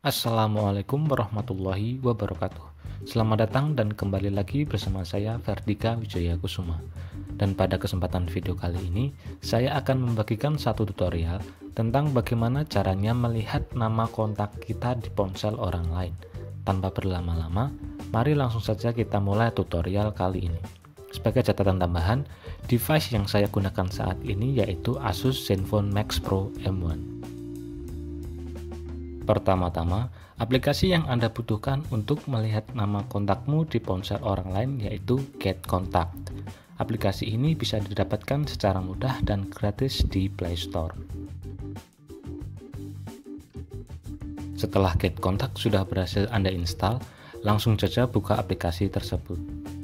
Assalamualaikum warahmatullahi wabarakatuh. Selamat datang dan kembali lagi bersama saya Ferdika Wijaya Kusuma. Dan pada kesempatan video kali ini, saya akan membagikan satu tutorial tentang bagaimana caranya melihat nama kontak kita di ponsel orang lain. Tanpa berlama-lama, mari langsung saja kita mulai tutorial kali ini. Sebagai catatan tambahan, device yang saya gunakan saat ini yaitu Asus ZenFone Max Pro M1. Pertama-tama, aplikasi yang Anda butuhkan untuk melihat nama kontakmu di ponsel orang lain yaitu Get Contact. Aplikasi ini bisa didapatkan secara mudah dan gratis di Play Store. Setelah Get Contact sudah berhasil Anda install, langsung saja buka aplikasi tersebut.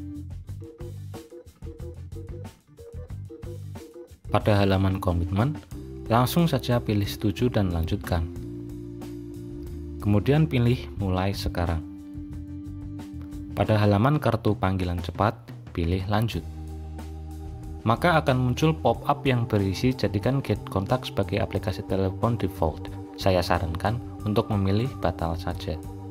Pada halaman komitmen, langsung saja pilih setuju dan lanjutkan. Kemudian pilih mulai sekarang. Pada halaman kartu panggilan cepat, pilih lanjut. Maka akan muncul pop-up yang berisi jadikan Get Contact sebagai aplikasi telepon default. Saya sarankan untuk memilih batal saja.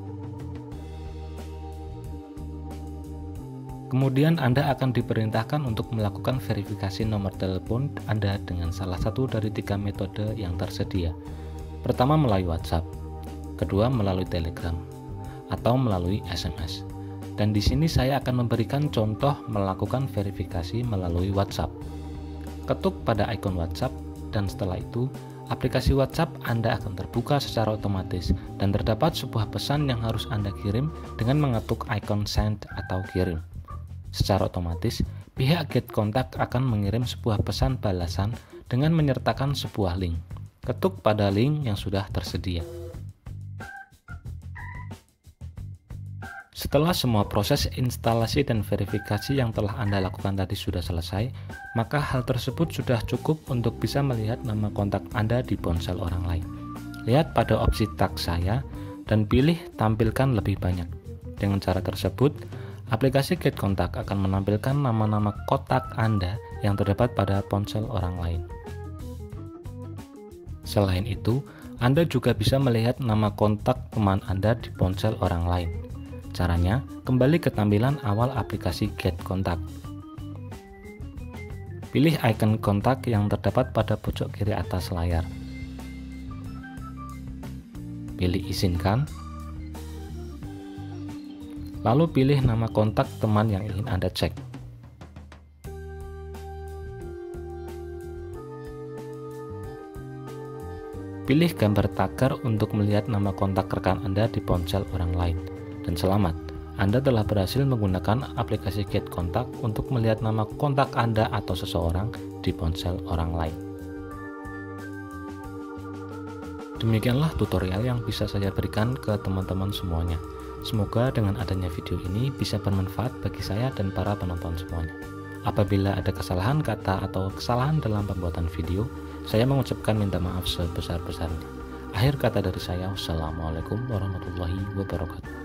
Kemudian Anda akan diperintahkan untuk melakukan verifikasi nomor telepon Anda dengan salah satu dari 3 metode yang tersedia. Pertama melalui WhatsApp, kedua melalui Telegram, atau melalui SMS. Dan di sini saya akan memberikan contoh melakukan verifikasi melalui WhatsApp. Ketuk pada ikon WhatsApp dan setelah itu aplikasi WhatsApp Anda akan terbuka secara otomatis dan terdapat sebuah pesan yang harus Anda kirim dengan mengetuk ikon send atau kirim. Secara otomatis, pihak Get Contact akan mengirim sebuah pesan balasan dengan menyertakan sebuah link. Ketuk pada link yang sudah tersedia. Setelah semua proses instalasi dan verifikasi yang telah Anda lakukan tadi sudah selesai, maka hal tersebut sudah cukup untuk bisa melihat nama kontak Anda di ponsel orang lain. Lihat pada opsi tag saya dan pilih tampilkan lebih banyak. Dengan cara tersebut, aplikasi Get Contact akan menampilkan nama-nama kontak Anda yang terdapat pada ponsel orang lain. Selain itu, Anda juga bisa melihat nama kontak teman Anda di ponsel orang lain. Caranya, kembali ke tampilan awal aplikasi Get Contact. Pilih ikon kontak yang terdapat pada pojok kiri atas layar. Pilih izinkan. Lalu pilih nama kontak teman yang ingin Anda cek. Pilih gambar tagar untuk melihat nama kontak rekan Anda di ponsel orang lain. Dan selamat, Anda telah berhasil menggunakan aplikasi Get Contact untuk melihat nama kontak Anda atau seseorang di ponsel orang lain. Demikianlah tutorial yang bisa saya berikan ke teman-teman semuanya. Semoga dengan adanya video ini bisa bermanfaat bagi saya dan para penonton semuanya. Apabila ada kesalahan kata atau kesalahan dalam pembuatan video, saya mengucapkan minta maaf sebesar-besarnya. Akhir kata dari saya, wassalamualaikum warahmatullahi wabarakatuh.